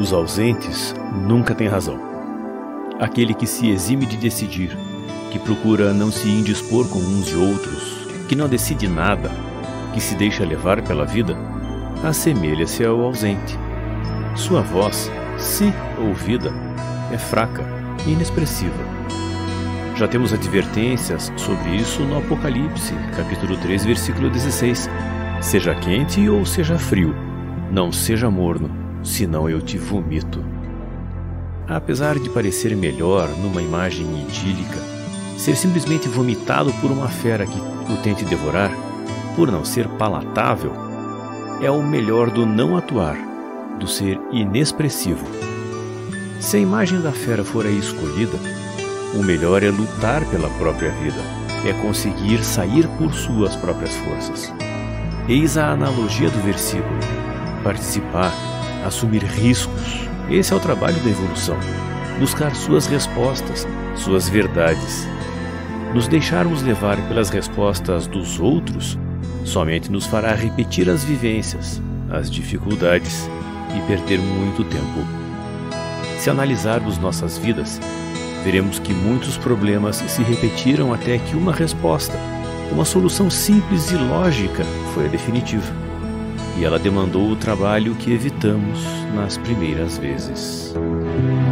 Os ausentes nunca têm razão. Aquele que se exime de decidir, que procura não se indispor com uns e outros, que não decide nada, que se deixa levar pela vida, assemelha-se ao ausente. Sua voz, se ouvida, é fraca e inexpressiva. Já temos advertências sobre isso no Apocalipse, capítulo 3, versículo 16. Seja quente ou seja frio, não seja morno, senão eu te vomito. Apesar de parecer melhor numa imagem idílica, ser simplesmente vomitado por uma fera que o tente devorar, por não ser palatável, é o melhor do não atuar, do ser inexpressivo. Se a imagem da fera for a escolhida, o melhor é lutar pela própria vida, é conseguir sair por suas próprias forças. Eis a analogia do versículo: participar, assumir riscos. Esse é o trabalho da evolução. Buscar suas respostas, suas verdades. Nos deixarmos levar pelas respostas dos outros somente nos fará repetir as vivências, as dificuldades e perder muito tempo. Se analisarmos nossas vidas, veremos que muitos problemas se repetiram até que uma resposta, uma solução simples e lógica foi a definitiva. E ela demandou o trabalho que evitamos nas primeiras vezes.